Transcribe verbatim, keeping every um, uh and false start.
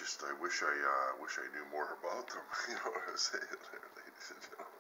just I wish I uh, wish I knew more about them. You know what I'm saying, there, ladies and gentlemen.